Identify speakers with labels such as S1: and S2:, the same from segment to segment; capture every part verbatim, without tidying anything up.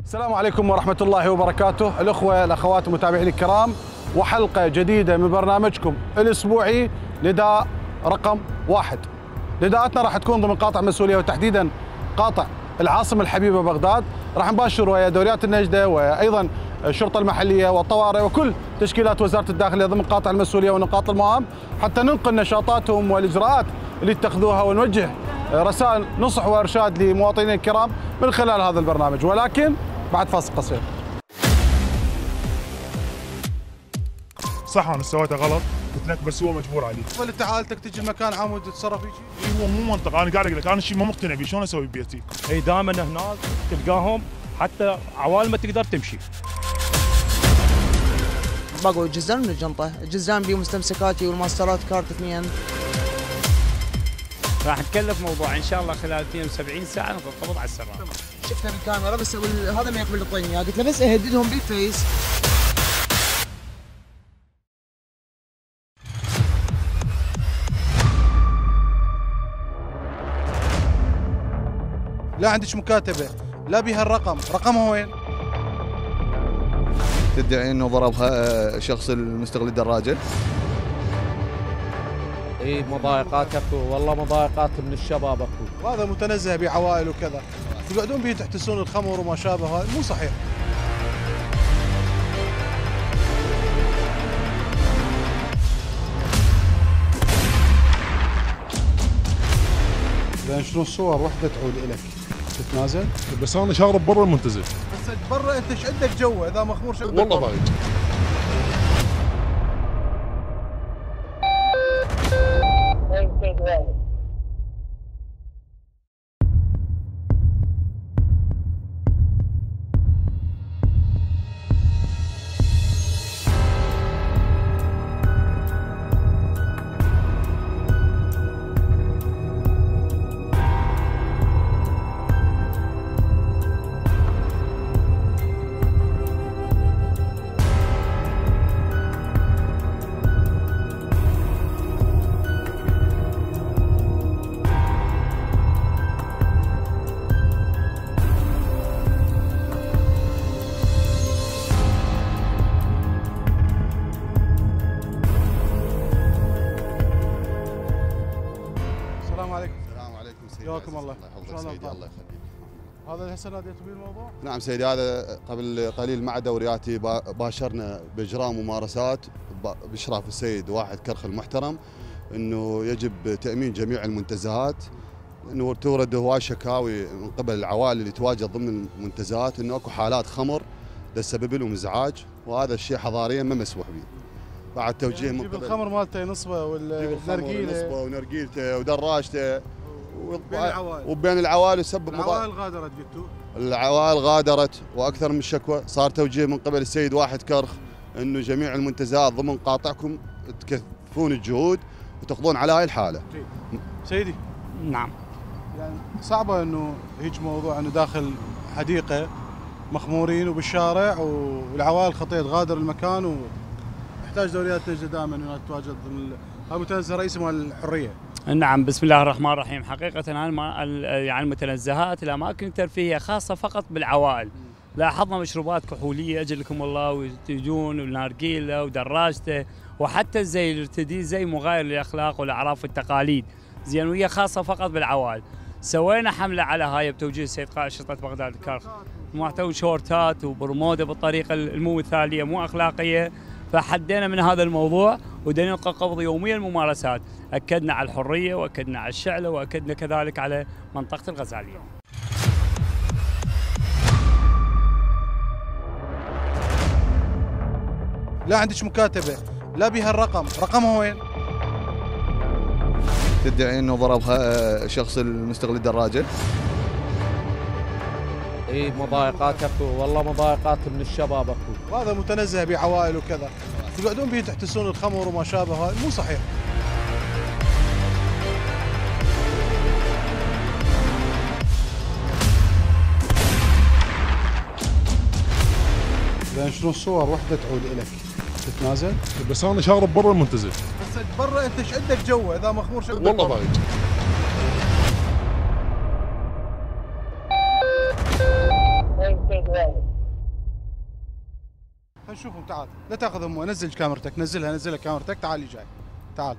S1: السلام عليكم ورحمة الله وبركاته. الأخوة الأخوات المتابعين الكرام، وحلقة جديدة من برنامجكم الأسبوعي نداء رقم واحد. نداءاتنا راح تكون ضمن قاطع مسؤولية، وتحديدا قاطع العاصمة الحبيبة بغداد. راح نباشر ويا دوريات النجدة وأيضا الشرطة المحلية والطوارئ وكل تشكيلات وزارة الداخلية ضمن قاطع المسؤولية ونقاط المهام، حتى ننقل نشاطاتهم والإجراءات اللي اتخذوها ونوجه رسائل نصح وإرشاد لمواطنينا الكرام من خلال هذا البرنامج، ولكن بعد فاصل قصير.
S2: صح انا سويتها غلط قلت لك، بس هو مجبور عليه.
S1: فانت حالتك تجي المكان عام وتتصرف فيه شيء؟
S2: هو مو منطق، انا قاعد اقول لك انا شيء ما مقتنع به، شلون اسوي ببيتي؟
S3: اي دائما هناك تلقاهم حتى عوال ما تقدر تمشي.
S4: باقوا جزان من الجنطه، الجزان بيه مستمسكاتي والماسترات كارت اثنين.
S3: راح نتكلف موضوع ان شاء الله خلال اثنين وسبعين ساعه نضبط على السراب.
S4: شفتها بالكاميرا بس هذا ما يقبل الطين، قلت له بس اهددهم بالفيس.
S1: لا عندك مكاتبة، لا بها الرقم، رقمها وين؟
S5: تدعي انه ضربها شخص المستغل الدراجة.
S6: اي مضايقات اكو، والله مضايقات من الشباب اكو.
S1: وهذا متنزه بعوائل وكذا، تقعدون به تحتسون الخمر وما شابه، هذا مو صحيح. زين شنو الصور وحده تعود الك؟ تتنازل؟
S2: بس انا شارب برا المنتزه.
S1: بس برا انت ايش عندك جو اذا مخمور شو
S2: والله ضايق.
S5: السلام عليكم سيدي.
S1: حياكم الله.
S5: الله يحفظك سيدي. الله يخليك.
S1: هذا هسه ناديتوا به الموضوع؟
S5: نعم سيدي، هذا قبل قليل مع دورياتي باشرنا باجراء ممارسات باشراف السيد واحد كرخ المحترم، انه يجب تامين جميع المنتزهات، انه تورد هواي شكاوي من قبل العوائل اللي تواجد ضمن المنتزهات انه اكو حالات خمر تسبب لهم ازعاج، وهذا الشيء حضاريا ما مسموح به. بعد توجيه
S1: يعني
S5: من قبل
S1: الخمر مالته نصبه والنرجيله
S5: نصبه ونرجيلته ودراجته
S1: وبين العوائل
S5: وبين العوائل يسبب
S1: العوائل غادرت قلتوا؟
S5: العوائل غادرت، واكثر من شكوى. صار توجيه من قبل السيد واحد كرخ انه جميع المنتزهات ضمن قاطعكم تكثفون الجهود وتقضون على هاي الحاله.
S1: سيدي
S3: نعم،
S1: يعني صعبه انه هيك موضوع انه داخل حديقه مخمورين وبالشارع والعوائل خطيه تغادر المكان، ويحتاج دوريات نجدة دائما انها تتواجد ضمن هذا متنزه رئيسي مال الحريه.
S3: نعم، بسم الله الرحمن الرحيم. حقيقة يعني المتنزهات الأماكن الترفيهية خاصة فقط بالعوائل. لاحظنا مشروبات كحولية أجلكم الله وتجون ونارجيلة ودراجته، وحتى الزي اللي ارتديه زي مغاير للأخلاق والأعراف والتقاليد، زين، وهي خاصة فقط بالعوائل. سوينا حملة على هاي بتوجيه السيد قائد شرطة بغداد الكرخ، محتوى شورتات وبرموده بالطريقة المو مثالية مو أخلاقية، فحدينا من هذا الموضوع ودنا نلقى قبض يوميا الممارسات. اكدنا على الحريه واكدنا على الشعله واكدنا كذلك على منطقه الغزاليه.
S1: لا عندك مكاتبه، لا بها الرقم، رقمها وين؟
S5: تدعي انه ضربها شخص المستغل الدراجه.
S6: اي مضايقات اكو، والله مضايقات من الشباب اكو.
S1: وهذا متنزه بعوائل وكذا، تقعدون به تحتسون الخمر وما شابه، هذا مو صحيح. زين شنو الصور وحده تعود الك؟ تتنازل؟
S2: بس انا شارب برا المنتزه.
S1: بس برا انت ايش عندك جو اذا مخمور شو؟
S2: والله ضايق.
S7: Thank you.
S1: خلينا نشوفهم. تعال لا تاخذهم، نزل كاميرتك، نزلها نزلها كاميرتك. تعال لي جاي، تعال.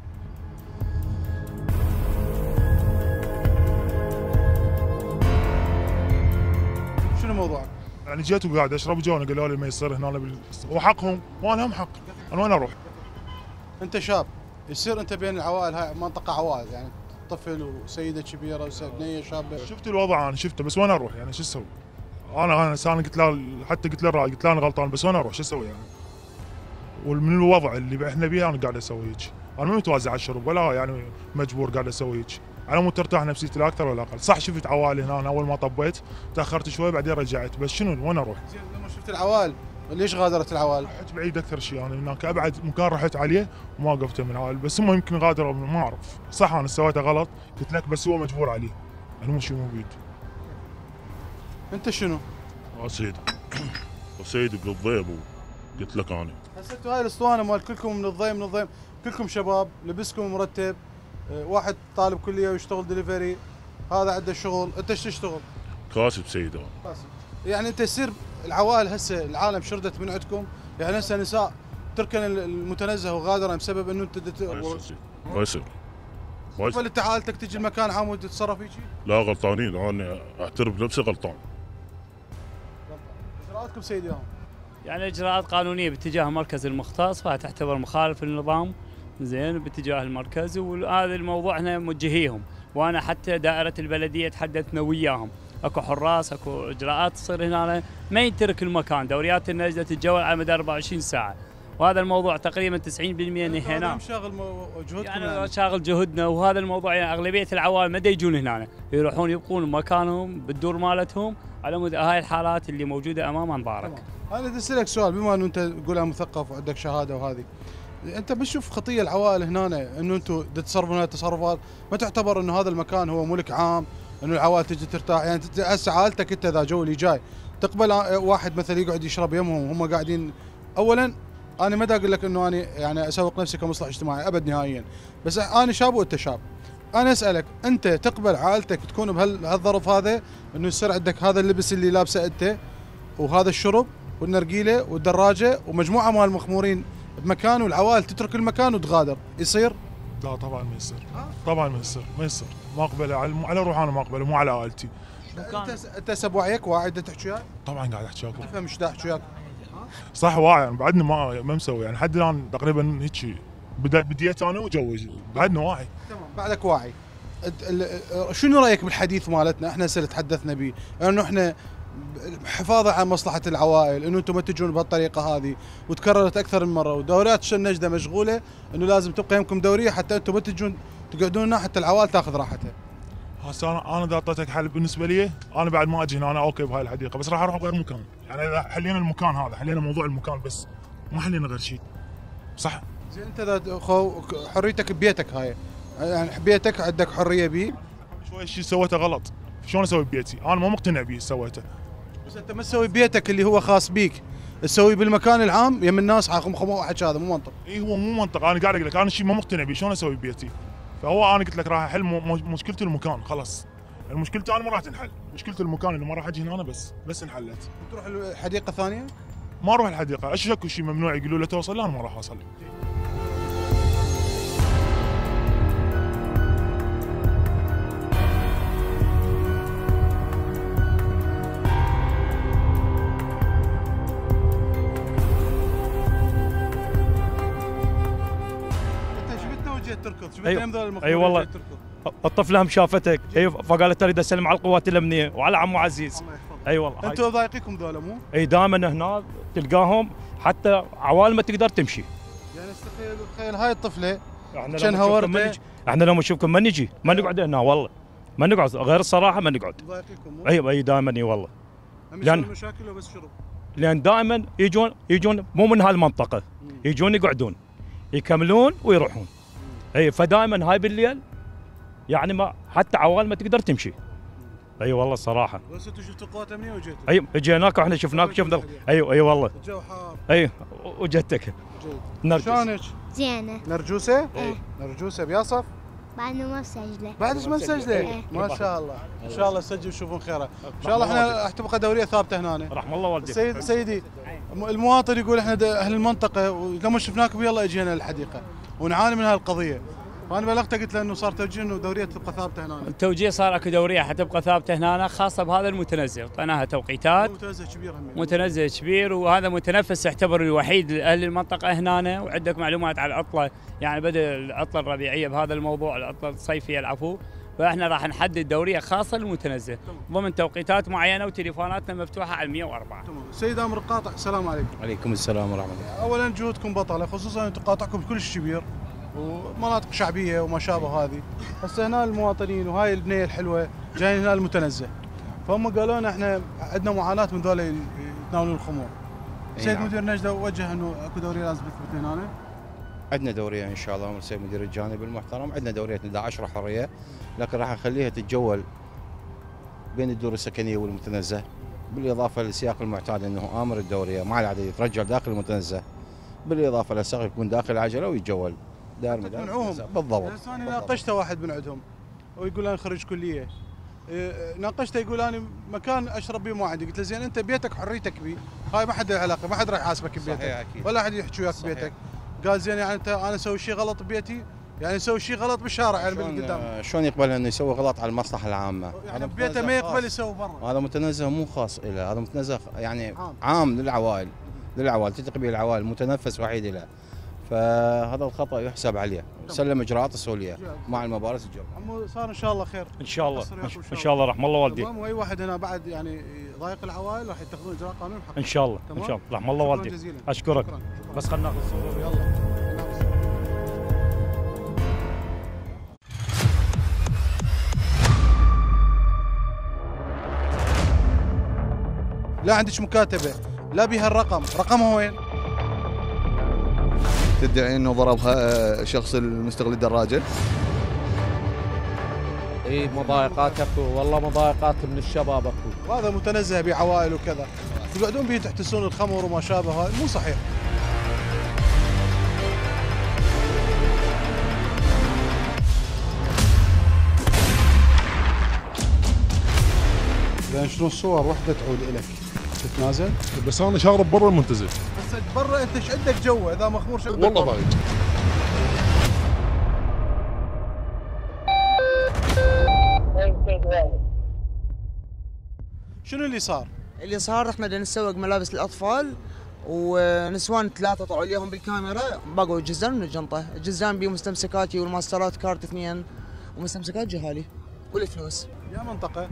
S1: شنو موضوعك؟
S2: يعني جيت وقاعد اشرب جونا قالوا لي ما يصير هنا بال... وحقهم وانا لهم حق، انا وين اروح؟
S1: انت شاب، يصير انت بين العوائل، هاي منطقه عوائل يعني طفل وسيده كبيره وبنيه شابه.
S2: شفت الوضع انا شفته، بس وين اروح يعني شو اسوي؟ انا انا انا قلت له، حتى قلت له الراعي، قلت له انا غلطان بس وين اروح شو اسوي يعني؟ ومن الوضع اللي احنا بيه انا قاعد اسوي هيك، انا مو متوازع على الشرب ولا يعني مجبور قاعد اسوي هيك، على مود ترتاح نفسيتي لا اكثر ولا اقل. صح شفت عوائل هنا، أنا اول ما طبيت تاخرت شوي بعدين رجعت، بس شنو وين اروح؟
S1: زين لما شفت العوائل ليش غادرت العوائل؟
S2: رحت بعيد اكثر شيء، انا يعني هناك ابعد مكان رحت عليه وما وقفت من العوائل، بس هم يمكن غادروا ما اعرف. صح انا سويته غلط قلت لك، بس هو مجبور عليه، انا مو شيء مو بيد.
S1: انت شنو؟
S7: سيد سيد بالضيب قلت لك انا.
S1: هسه انتوا هاي الاسطوانه مال كلكم من الضيم من الضيم، كلكم شباب، لبسكم مرتب، اه، واحد طالب كليه ويشتغل دليفري، هذا عنده شغل، انت ايش تشتغل؟
S7: كاسب سيد انا.
S1: كاسب. يعني انت يصير العوائل هسه العالم شردت من عندكم، يعني هسه نساء تركن المتنزه وغادره بسبب انه انت دت...
S7: ما يصير ما يصير ما يصير.
S1: انت عائلتك تجي المكان عام وتتصرف هيك؟
S7: لا غلطانين، انا اعترف بنفسي غلطان.
S1: اجراءاتكم سيدي هون.
S3: يعني اجراءات قانونيه باتجاه المركز المختص، فتعتبر مخالف للنظام زين باتجاه المركز، وهذا الموضوع احنا موجهيهم، وانا حتى دائره البلديه تحدثنا وياهم، اكو حراس اكو اجراءات تصير هنا، ما يترك المكان، دوريات النجده تتجول على مدار أربعة وعشرين ساعه، وهذا الموضوع تقريبا تسعين بالمئة نهيناه.
S1: شاغل جهدكم
S3: يعني,
S1: يعني
S3: شاغل جهدنا، وهذا الموضوع يعني اغلبيه العوائل ما يجون هنا، يروحون يبقون مكانهم بالدور مالتهم على مود هاي الحالات اللي موجوده امام انظارك.
S1: انا بدي اسالك سؤال، بما انه انت تقولها مثقف وعندك شهاده وهذه، انت بتشوف خطيه العوائل هنا انه انتم تتصرفون هاي التصرفات، ما تعتبر انه هذا المكان هو ملك عام، انه العوائل تجي ترتاح؟ يعني هسه عائلتك انت اذا جو اللي جاي تقبل واحد مثلا يقعد يشرب يمهم وهم قاعدين؟ اولا انا ما دا اقول لك انه انا يعني اسوق نفسي كمصلح اجتماعي ابد نهائيا، بس انا شاب وانت شاب، انا اسالك انت تقبل عائلتك تكون بهالظرف هذا، انه يصير عندك هذا اللبس اللي لابسه انت وهذا الشرب والنرجيله والدراجه ومجموعه مال المخمورين بمكان، والعوائل تترك المكان وتغادر، يصير؟
S2: لا طبعا ما يصير، طبعا ما يصير ما يصير، ما اقبله على, على روح انا ما اقبله، مو على عائلتي.
S1: انت انت هسه بوعيك واعي بدك تحكي وياي؟
S2: طبعا قاعد احكي وياك.
S1: تفهم ايش دا احكي وياك؟
S2: صح واعي يعني، بعدنا ما ما مسوي يعني، لحد الان تقريبا هيك بديت انا وجوز، بعدنا واعي.
S1: تمام بعدك واعي. شنو رايك بالحديث مالتنا احنا هسه اللي تحدثنا به، انه احنا حفاظا على مصلحه العوائل، انه انتم ما تجون بهالطريقه هذه، وتكررت اكثر من مره، ودوريات النجده مشغوله، انه لازم تبقى يمكم دوريه حتى انتم ما تجون تقعدون هنا حتى العوائل تاخذ راحتها.
S2: هسه انا انا اذا اعطيتك حل بالنسبه لي، انا بعد ما اجي هنا انا اوكي بهاي الحديقه، بس راح اروح غير مكان، يعني اذا حلينا المكان هذا، حلينا موضوع المكان بس، ما حلينا غير شيء. صح؟
S1: زين انت اذا خو حريتك ببيتك هاي، يعني بيتك عندك حريه بيه.
S2: شوي شيء سويته غلط، شلون اسوي ببيتي؟ انا ما مقتنع به سويته.
S1: بس انت ما تسوي بيتك اللي هو خاص بيك، تسوي بالمكان العام يم الناس حاخم خمو واحد، هذا مو منطق.
S2: اي هو مو منطق، انا قاعد اقول لك انا شيء ما مقتنع به، شلون اسوي ببيتي؟ فهو انا قلت لك راح احل مشكله المكان، خلاص. المشكلة انا ما راح تنحل، مشكلة المكان اللي ما راح اجي هنا بس بس انحلت.
S1: تروح الحديقة ثانية؟
S2: ما اروح الحديقة، اشك شيء ممنوع يقولوا له توصل، انا ما راح اوصل.
S1: تركض شو
S8: أيوة.
S1: ذول المخلوقات؟
S8: اي والله الطفله هم شافتك، اي فقالت اريد اسلم على القوات الامنيه وعلى عمو عزيز. اي أيوة والله.
S1: انتم ضايقيكم ذولا مو؟
S8: اي دائما هنا تلقاهم حتى عوائل ما تقدر تمشي.
S1: يعني استخيل تخيل هاي الطفله
S8: احنا
S1: كانها ورده،
S8: احنا لو نشوفكم ما نجي، ما نقعد هنا والله، ما نقعد غير الصراحه ما نقعد.
S1: ضايقيكم مو؟
S8: اي اي دائما اي والله.
S1: لان مشاكل وبس شرب.
S8: لان دائما يجون يجون مو من هالمنطقه، يجون يقعدون يكملون ويروحون. اي فدائما هاي بالليل يعني ما حتى عوال ما تقدر تمشي. اي أيوة والله الصراحه.
S1: بس انتم شفتوا قوات امنيه وجيتوا؟
S8: اي جيناك واحنا شفناك شفنا. ايوه اي والله.
S1: الجو حار.
S8: اي وجدتك.
S1: شلونك؟
S9: زينه.
S1: نرجوسه؟
S9: ايه.
S1: نرجوسه بياصف؟
S9: بعد ما مسجله.
S1: بعد ما مسجله؟
S9: إيه.
S1: ما شاء الله، ان شاء الله تسجل وتشوفون خيره، ان شاء الله احنا راح تبقى دوريه ثابته هنا.
S8: رحم الله والديك.
S1: سيد سيدي المواطن يقول احنا اهل المنطقه ولما شفناكم يلا اجينا للحديقه ونعاني من هالقضيه، فانا بلغته قلت له انه صار توجيه انه دوريه تبقى ثابته هنا.
S3: التوجيه صار اكو دوريه حتبقى ثابته هنا خاصه بهذا المتنزه، اعطيناها توقيتات.
S1: متنزه كبير هم.
S3: متنزه كبير وهذا متنفس يعتبر الوحيد لاهل المنطقه هنا، وعندك معلومات على العطله، يعني بدا العطله الربيعيه بهذا الموضوع، العطله الصيفيه العفو، فاحنا راح نحدد دوريه خاصه للمتنزه ضمن توقيتات معينه وتليفوناتنا مفتوحه على مئة وأربعة.
S1: تمام. سيد امر القاطع، السلام عليكم.
S10: عليكم السلام ورحمه الله.
S1: اولا جهودكم بطله، خصوصا انتم قاطعكم كلش كبير ومناطق شعبيه وما شابه هذه. هسه هنا المواطنين وهاي البنيه الحلوه جايين هنا المتنزه، فهم قالوا لنا احنا عندنا معاناه من ذولا يتناولون الخمور. سيد
S10: نعم.
S1: مدير نجده وجه انه اكو دوريه لازم تثبت هنا.
S10: عندنا دوريه ان شاء الله من السيد مدير الجانب المحترم، عندنا دوريه نداء عشرة حريه، لكن راح نخليها تتجول بين الدور السكنيه والمتنزه، بالاضافه للسياق المعتاد انه امر الدوريه مع العدد يترجع داخل المتنزه، بالاضافه للسائق يكون داخل العجله ويتجول دار مدار
S1: منعوهم
S10: بالضبط.
S1: بس انا ناقشته واحد من عندهم ويقول انا خريج كليه، إيه، ناقشته يقول انا مكان اشرب به ما عندي، قلت له زين انت بيتك حريتك به، هاي ما حد له علاقه، ما حد راح يحاسبك ببيتك
S10: أكيد.
S1: ولا حد يحكي وياك ببيتك. قال زين يعني انت انا اسوي شيء غلط ببيتي، يعني اسوي شيء غلط بالشارع يعني
S10: شلون
S1: بالقدام.
S10: شلون يقبل انه يسوي غلط على المصلحه العامه؟
S1: يعني ببيته ما يقبل يسوي برا.
S10: هذا متنزه مو خاص له، هذا متنزه يعني
S1: عام,
S10: عام للعوائل، للعوائل تلتقي به العوائل، متنفس وحيد له، فهذا الخطا يحسب عليه، سلم اجراءات السوليه مع المبارز الجويه.
S1: عمو صار ان شاء الله خير.
S8: ان شاء الله ان شاء الله رحم الله والديك.
S1: تمام. واي واحد هنا بعد يعني ضايق العوائل راح يتخذون اجراء قانوني بحقه.
S8: ان شاء الله ان شاء الله رحم الله والديك. اشكرك.
S1: شكرا.
S8: بس خلينا ناخذ صوره.
S1: يلا. لا عندك مكاتبه، لا بها الرقم، رقمها وين؟
S5: تدعي انه ضربها شخص المستغل الدراجه؟
S6: اي مضايقات اكو، والله مضايقات من الشباب اكو.
S1: وهذا متنزه بعوائل وكذا، تقعدون به تحتسون الخمر وما شابه، هذا مو صحيح. لان شنو الصور وحده تعود الك تتنازل؟
S2: بس انا شارب برا المنتزه.
S1: بس برا انت ايش عندك جوا اذا مخمور شو
S2: والله ضايق.
S1: شنو اللي صار؟
S4: اللي صار احنا بدنا نسوق ملابس الاطفال ونسوان ثلاثه طلعوا ليهم بالكاميرا بقوا جزان من الجنطه، الجزان بيه مستمسكاتي والماسترات كارت اثنين ومستمسكات جهالي والفلوس.
S1: يا منطقه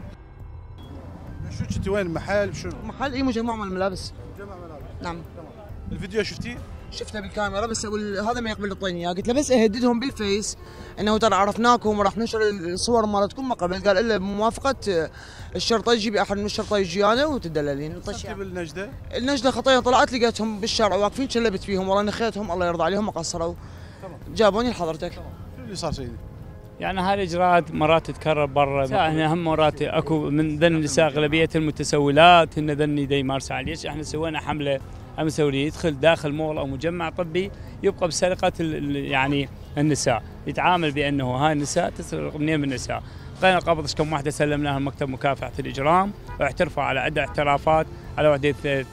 S1: شو كنتي وين محل شو؟
S4: محل اي مجمع مال الملابس.
S1: مجمع ملابس.
S4: نعم.
S1: تمام. الفيديو شفتيه؟
S4: شفته بالكاميرا بس أقول هذا ما يقبل تعطيني اياه، قلت له بس اهددهم بالفيس انه ترى عرفناكم وراح ننشر الصور مالتكم ما قبل، قال الا بموافقه الشرطه يجي احد من الشرطه يجي انا وتدللين.
S1: اتصلتي بالنجده؟
S4: النجده خطيه طلعت لقيتهم بالشارع واقفين شلبت فيهم والله نخيتهم الله يرضى عليهم ما قصروا.
S1: تمام.
S4: جابوني لحضرتك.
S1: تمام. شو اللي صار سيدي؟
S3: يعني هاي الاجراءات مرات تتكرر برا، احنا هم مرات اكو من ذن النساء اغلبيه المتسولات هن ذني دا يمارسوا عليه، احنا سوينا حمله مسوي يدخل داخل مول او مجمع طبي يبقى بسرقه يعني النساء، يتعامل بانه هاي النساء تسرق منين من النساء. لقينا قبض كم واحده سلمناها لمكتب مكافحه الاجرام واعترفوا على عده اعترافات على وحده ثلاث.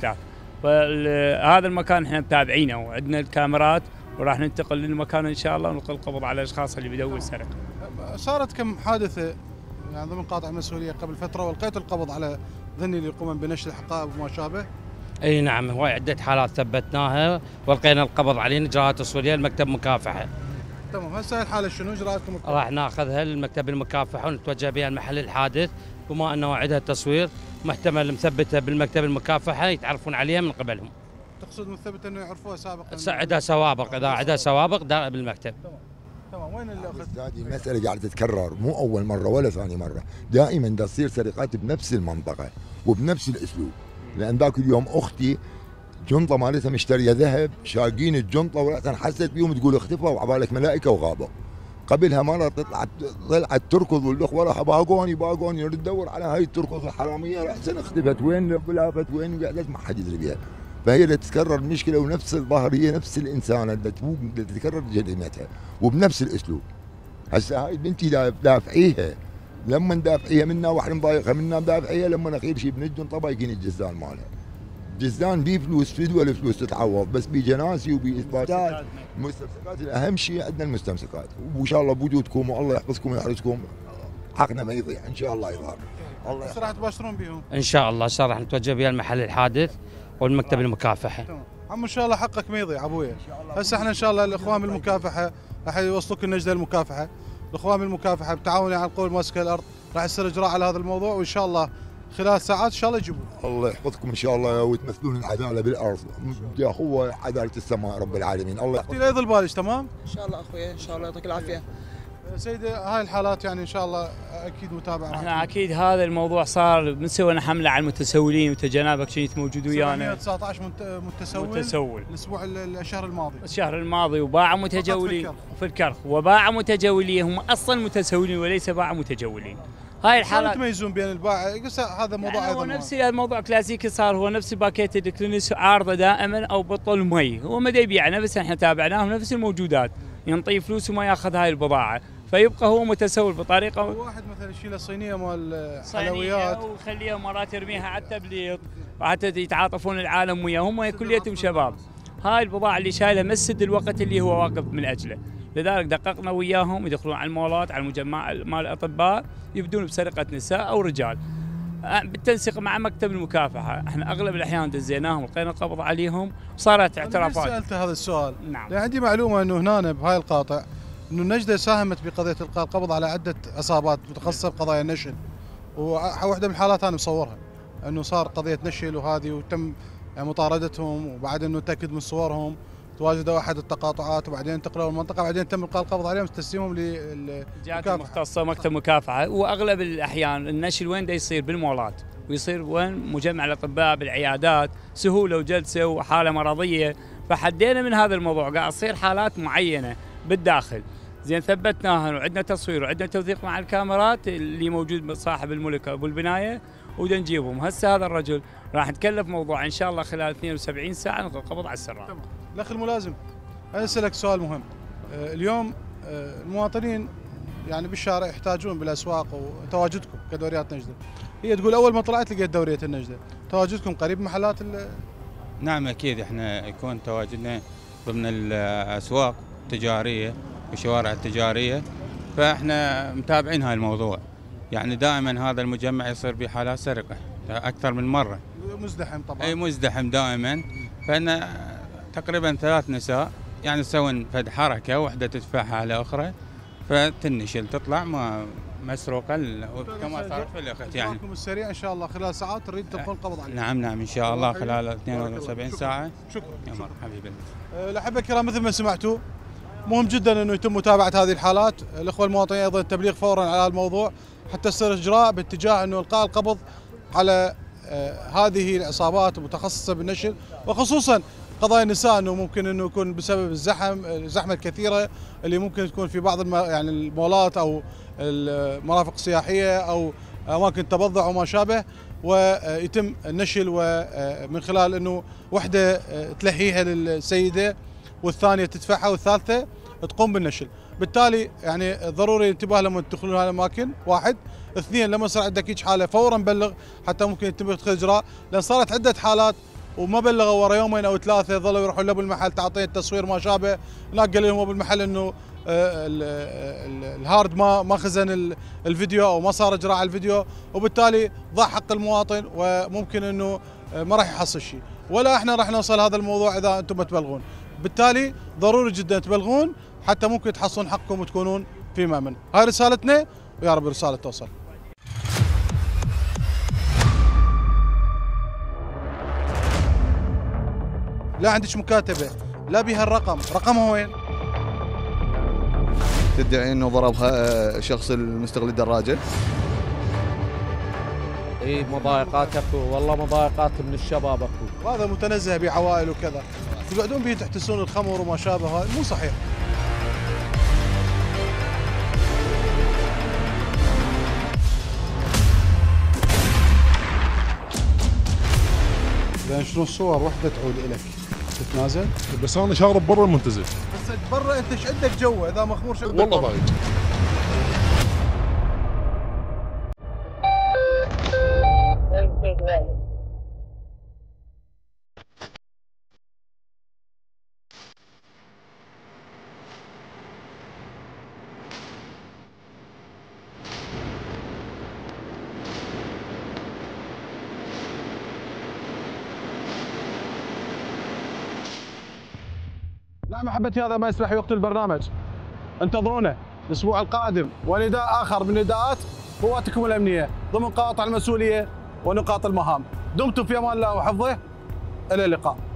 S3: فهذا المكان احنا متابعينه وعندنا الكاميرات وراح ننتقل للمكان ان شاء الله ونلقي القبض على الاشخاص اللي بدوا السرقه.
S1: صارت كم حادثه يعني ضمن قاطع مسؤوليه قبل فتره والقيت القبض على ذني اللي يقومون بنشر الحقائب وما شابه.
S11: اي نعم، هواي عده حالات ثبتناها والقينا القبض علينا اجراءات تصويريه لمكتب مكافحه.
S1: تمام. هسه الحاله شنو اجراءاتكم؟
S11: راح ناخذها لمكتب المكافحه ونتوجه بها لمحل الحادث، بما انه وعدها التصوير محتمل مثبته بالمكتب المكافحه يتعرفون عليها من قبلهم.
S1: تقصد مثبت انه يعرفوها سابقا؟
S11: عندها سوابق، اذا عندها سوابق بالمكتب.
S1: تمام. تمام. وين اللي اخذت؟
S12: هذه المساله قاعده تتكرر مو اول مره ولا ثاني مره، دائما دا تصير سرقات بنفس المنطقه وبنفس الاسلوب، لان ذاك اليوم اختي جنطه مالتها مشتريه ذهب، شاقين الجنطه ورحت حست بيهم تقول اختفوا وعبالك ملائكه وغابوا. قبلها مره طلعت طلعت تركض والاخوه راح باقوني باقوني نرد ندور على هاي التركض الحراميه، احسن اختفت وين بلافت وين قعدت ما حد يدري بها. فهي اللي تتكرر المشكله ونفس الظاهر هي نفس الانسانه اللي تتكرر جريمتها وبنفس الاسلوب. هسه هاي بنتي دافعيها، لما ندافعيها منا واحد مضايقها منا مدافعيها، لما اخير شيء بنجن طبعا يكون الجزان مالها. الجزان بيه فلوس فدوى الفلوس تتعوض، بس بجناسي وباثباتات. المستمسكات الاهم شيء عندنا المستمسكات، وان شاء الله بوجودكم والله يحفظكم ويحرسكم حقنا ما يضيع ان شاء الله يظهر.
S1: الله هسه راح تباشرون بيهم
S11: ان شاء الله. هسه راح نتوجه بها المحل الحادث والمكتب المكافحه.
S1: عم ان شاء الله حقك ما يضيع ابويا. هسه احنا ان شاء الله الاخوان بالمكافحه راح يوصلوك النجده المكافحه، الاخوان بالمكافحه بتعاون على القوى الماسكه الارض راح يصير اجراء على هذا الموضوع، وان شاء الله خلال ساعات ان شاء الله يجيبوه.
S12: الله يحفظكم ان شاء الله وتمثلون العداله بالارض يا اخوه، عداله السماء رب العالمين. الله
S1: يحفظك. لا يضل بالك تمام؟
S4: ان شاء الله اخويا ان شاء الله يعطيك العافيه.
S1: سيدي هاي الحالات يعني ان شاء الله اكيد متابعه.
S3: احنا اكيد هذا الموضوع صار من سوينا حمله على المتسولين وتجنابك كنت موجود ويانا.
S1: تسعة عشر متسول
S3: متسول
S1: الاسبوع الشهر الماضي
S3: الشهر الماضي وباع متجولين في الكرخ وباع متجولين، هم اصلا متسولين وليس باع متجولين. هاي الحالات
S1: تميزون بين الباعة، هذا موضوع
S3: يعني
S1: ايضا
S3: هو نفس الموضوع كلاسيكي صار، هو نفس باكيت الكلينس عارضه دائما او بطل مي، هو ما يبيعنا بس احنا تابعناه نفس الموجودات، ينطي فلوس وما ياخذ هاي البضاعه، فيبقى هو متسول بطريقه.
S1: واحد مثلا يشيل صينيه مال حلويات
S3: ويخليها مرات يرميها على التبليط وحتى يتعاطفون العالم وياهم، هم كليتهم شباب. هاي البضاعه اللي شايلها مسد الوقت اللي هو واقف من اجله، لذلك دققنا وياهم يدخلون على المولات على المجمع مال الاطباء يبدون بسرقه نساء او رجال. بالتنسيق مع مكتب المكافحه، احنا اغلب الاحيان دزيناهم ولقينا القبض عليهم وصارت اعترافات.
S1: انا سالت هذا السؤال
S3: نعم.
S1: يعني عندي معلومه انه هنا بهاي القاطع انه النجده ساهمت بقضيه القاء القبض على عده عصابات متخصصه بقضايا النشل، وواحده من الحالات انا مصورها انه صار قضيه نشل وهذه وتم مطاردتهم، وبعد انه تاكد من صورهم تواجدوا احد التقاطعات وبعدين انتقلوا المنطقه، بعدين تم القاء القبض عليهم وتسليمهم
S3: للجهات المختصه مكتب مكافحه. واغلب الاحيان النشل وين دا يصير؟ بالمولات، ويصير وين؟ مجمع الاطباء بالعيادات، سهوله وجلسه وحاله مرضيه، فحدينا من هذا الموضوع، قاعد تصير حالات معينه بالداخل، زين ثبتناها وعندنا تصوير وعندنا توثيق مع الكاميرات اللي موجود صاحب الملك ابو البنايه ودا نجيبهم. هسه هذا الرجل راح نتكلف موضوع ان شاء الله خلال اثنين وسبعين ساعه نلقى القبض على السراء.
S1: تمام. الاخ الملازم انا اسالك سؤال مهم. اليوم المواطنين يعني بالشارع يحتاجون بالاسواق وتواجدكم كدوريات نجده، هي تقول اول ما طلعت لقيت دوريه النجده، تواجدكم قريب محلات ال...
S9: نعم اكيد احنا يكون تواجدنا ضمن الاسواق التجاريه والشوارع التجاريه، فاحنا متابعين هاي الموضوع، يعني دائما هذا المجمع يصير به حالات سرقه اكثر من مره.
S1: مزدحم طبعا.
S9: اي مزدحم دائما، فانا تقريبا ثلاث نساء يعني تسوين فد حركه واحده تدفعها على اخرى فتنشل تطلع ما مسروقه كما صارت في الاخت يعني.
S1: السريع ان شاء الله خلال ساعات تريد تدخل قبض عليه.
S9: نعم نعم ان شاء الله خلال اثنين وسبعين ساعه.
S1: شكرا.
S9: يا مرحبا حبيبي.
S1: الاحبه الكرام مثل ما سمعتوا مهم جدا انه يتم متابعه هذه الحالات، الاخوه المواطنين ايضا التبليغ فورا على الموضوع حتى يصير اجراء باتجاه انه القاء القبض على آه هذه العصابات المتخصصه بالنشل، وخصوصا قضايا النساء انه ممكن انه يكون بسبب الزحم الزحمه الكثيره اللي ممكن تكون في بعض الم... يعني المولات او المرافق السياحيه او اماكن التبضع وما شابه، ويتم النشل ومن خلال انه وحده تلهيها للسيده والثانيه تدفعها والثالثه تقوم بالنشل، بالتالي يعني ضروري الانتباه لما تدخلون هذه الاماكن، واحد، اثنين لما يصير عندك هيك حاله فورا بلغ حتى ممكن يتم اتخاذ اجراء، لان صارت عده حالات وما بلغوا ورا يومين او ثلاثه ظلوا يروحون له بالمحل تعطيه التصوير ما شابه، هناك قال لهم بالمحل انه الهارد ما ما خزن الفيديو او ما صار اجراء على الفيديو، وبالتالي ضاع حق المواطن وممكن انه ما راح يحصل شيء، ولا احنا راح نوصل هذا الموضوع اذا انتم ما تبلغون، بالتالي ضروري جدا تبلغون حتى ممكن تحصلون حقكم وتكونون في مأمن. هاي رسالتنا ويا رب الرساله توصل. لا عندك مكاتبه لا بها الرقم، رقمها وين؟
S5: تدعي انه ضربها شخص المستغل الدراجه؟
S6: اي مضايقات اكو والله، مضايقات من الشباب اكو.
S1: وهذا متنزه بعوائل وكذا، تقعدون به تحتسون الخمر وما شابه، هذا مو صحيح. زين شنو الصور وحده تعود الك؟ تتنازل؟
S2: بس انا شارب برا المنتزه.
S1: بس برا انت ايش عندك جوا اذا مخمور شو
S2: والله ضايق.
S1: نعم احبتي، هذا ما يسمح وقت البرنامج. انتظرونا الاسبوع القادم ونداء اخر من نداءات قواتكم الامنيه ضمن قاطع المسؤوليه ونقاط المهام. دمتم في امان الله وحفظه، الى اللقاء.